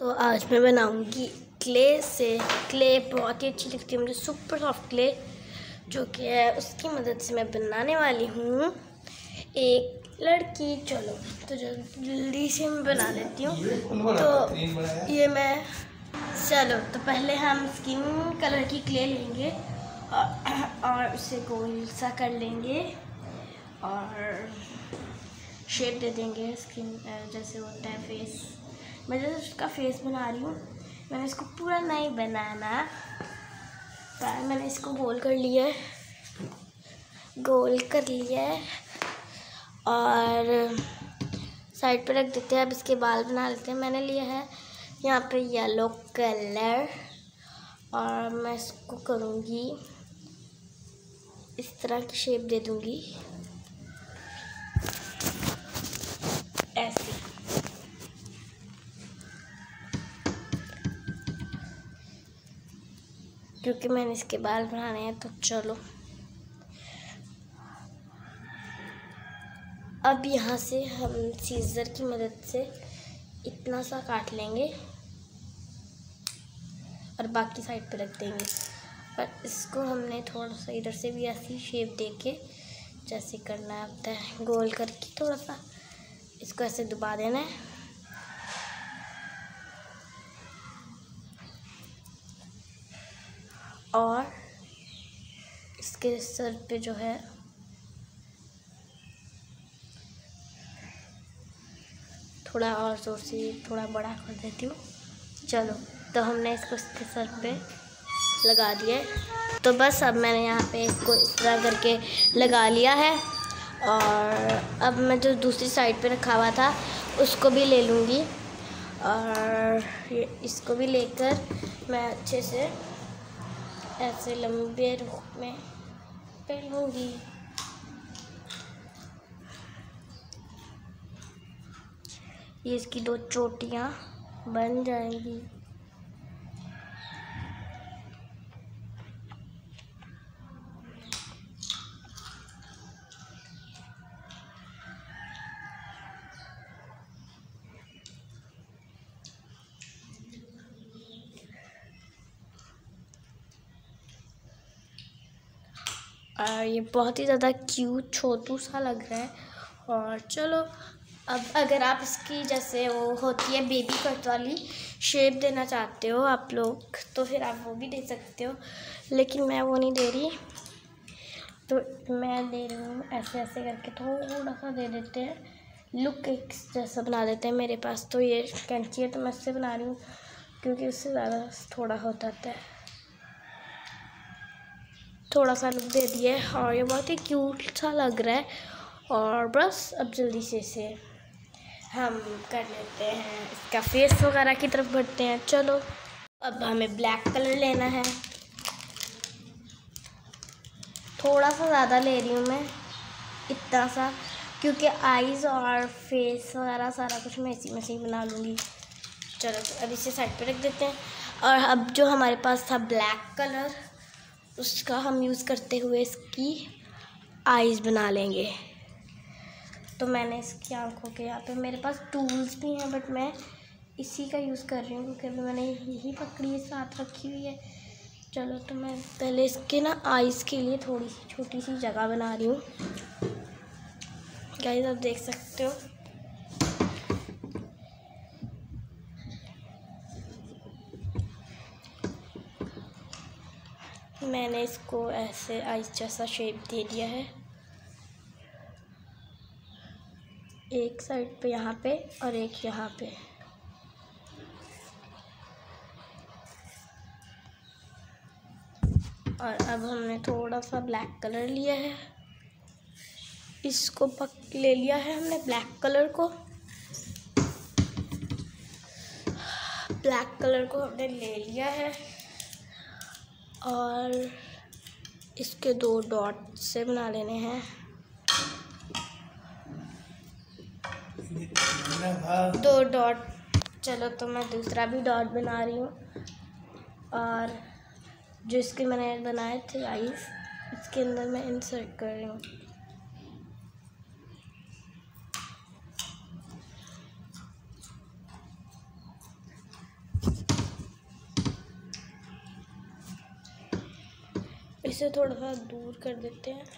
तो आज मैं बनाऊंगी क्ले से। क्ले बहुत ही अच्छी लगती है मुझे, सुपर सॉफ्ट क्ले जो कि है, उसकी मदद से मैं बनाने वाली हूँ एक लड़की। चलो तो जल्दी से मैं बना लेती हूँ। तो ये मैं चलो तो पहले हम स्किन कलर की क्ले लेंगे और उसे गोल सा कर लेंगे और शेप दे देंगे स्किन जैसे होता है फेस। मैं जैसे उसका फेस बना रही हूँ, मैंने इसको पूरा नहीं बनाना, पर मैंने इसको गोल कर लिया है, गोल कर लिया है और साइड पे रख देते हैं। अब इसके बाल बना लेते हैं। मैंने लिया है यहाँ पे येलो कलर और मैं इसको करूँगी इस तरह की शेप दे दूँगी ऐसे। क्योंकि मैंने इसके बाल बनाने हैं तो चलो अब यहाँ से हम सीजर की मदद से इतना सा काट लेंगे और बाकी साइड पे रख देंगे। और इसको हमने थोड़ा सा इधर से भी ऐसी शेप देके जैसे करना होता है, गोल करके थोड़ा सा इसको ऐसे दबा देना है। और इसके सर पे जो है थोड़ा और जोर से थोड़ा बड़ा कर देती हूँ। चलो तो हमने इसको इसके सर पे लगा दिया है। तो बस अब मैंने यहाँ पे इसको इस तरह करके लगा लिया है और अब मैं जो दूसरी साइड पे रखा हुआ था उसको भी ले लूँगी और ये इसको भी लेकर मैं अच्छे से ऐसे लंबे रूप में कर लूँगी। ये इसकी दो चोटियाँ बन जाएंगी। और ये बहुत ही ज़्यादा क्यूट छोटू सा लग रहा है। और चलो अब अगर आप इसकी जैसे वो होती है बेबी कट वाली शेप देना चाहते हो आप लोग तो फिर आप वो भी दे सकते हो, लेकिन मैं वो नहीं दे रही। तो मैं दे रही हूँ ऐसे ऐसे करके थोड़ा सा दे देते हैं, लुक एक जैसा बना देते हैं। मेरे पास तो ये कैंची है तो मैं इससे बना रही हूँ क्योंकि उससे ज़्यादा थोड़ा हो जाता है। थोड़ा सा लुक दे दिए और ये बहुत ही क्यूट सा लग रहा है। और बस अब जल्दी से इसे हम कर लेते हैं, इसका फेस वगैरह की तरफ बढ़ते हैं। चलो अब हमें ब्लैक कलर लेना है, थोड़ा सा ज़्यादा ले रही हूँ मैं, इतना सा, क्योंकि आईज़ और फेस वगैरह सारा कुछ मैं इसी में से ही बना लूँगी। चलो तो अब इसे साइड पे रख देते हैं। और अब जो हमारे पास था ब्लैक कलर उसका हम यूज़ करते हुए इसकी आईज़ बना लेंगे। तो मैंने इसकी आंखों के यहाँ पे मेरे पास टूल्स भी हैं बट मैं इसी का यूज़ कर रही हूँ क्योंकि अभी मैंने यही पकड़ी साथ रखी हुई है। चलो तो मैं पहले इसके ना आईज़ के लिए थोड़ी सी छोटी सी जगह बना रही हूँ। गाइस आप देख सकते हो मैंने इसको ऐसे आईज जैसा शेप दे दिया है, एक साइड पे यहाँ पे और एक यहाँ पे। और अब हमने थोड़ा सा ब्लैक कलर लिया है, इसको ले लिया है हमने ब्लैक कलर को, ब्लैक कलर को हमने ले लिया है और इसके दो डॉट से बना लेने हैं, दो डॉट। चलो तो मैं दूसरा भी डॉट बना रही हूँ और जो इसके मैंने बनाए थे आईज इसके अंदर मैं इंसर्ट कर रही हूँ। इसे थोड़ा सा दूर कर देते हैं।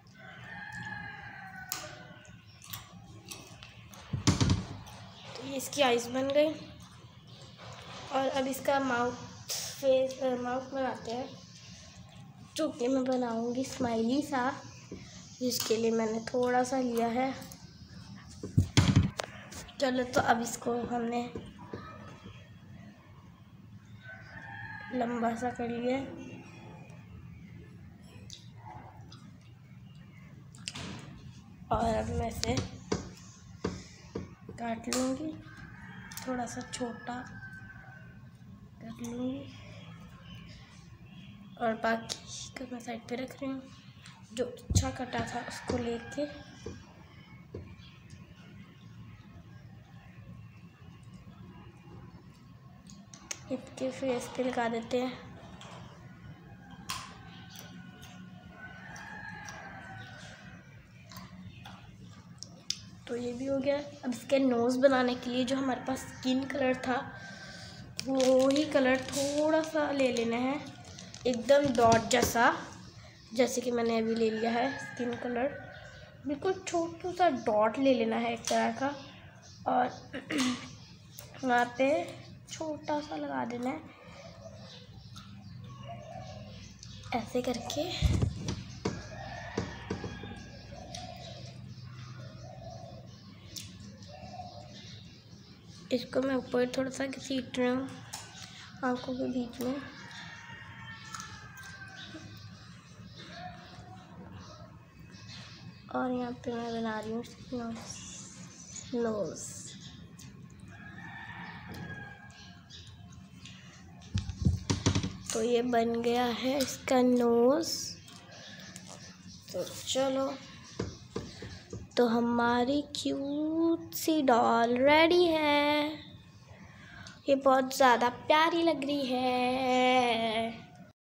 तो ये इसकी आइज़ बन गई और अब इसका माउथ बनाते हैं, जो कि मैं बनाऊंगी स्माइली सा, जिसके लिए मैंने थोड़ा सा लिया है। चलो तो अब इसको हमने लंबा सा कर लिया और अब मैं इसे काट लूँगी, थोड़ा सा छोटा कर लूँगी और बाकी को मैं साइड पे रख रही हूँ। जो अच्छा कटा था उसको लेके इसके फेस पे लगा देते हैं। तो ये भी हो गया। अब इसके नोज़ बनाने के लिए जो हमारे पास स्किन कलर था वो ही कलर थोड़ा सा ले लेना है, एकदम डॉट जैसा, जैसे कि मैंने अभी ले लिया है स्किन कलर। बिल्कुल छोटा सा डॉट ले लेना है एक तरह का और वहाँ पे छोटा सा लगा देना है ऐसे करके। इसको मैं ऊपर थोड़ा सा घसीट रही हूँ आँखों के बीच में। और यहाँ पे मैं बना रही हूँ नोज़। तो ये बन गया है इसका नोज़। तो चलो, तो हमारी क्यूट सी डॉल रेडी है। ये बहुत ज़्यादा प्यारी लग रही है।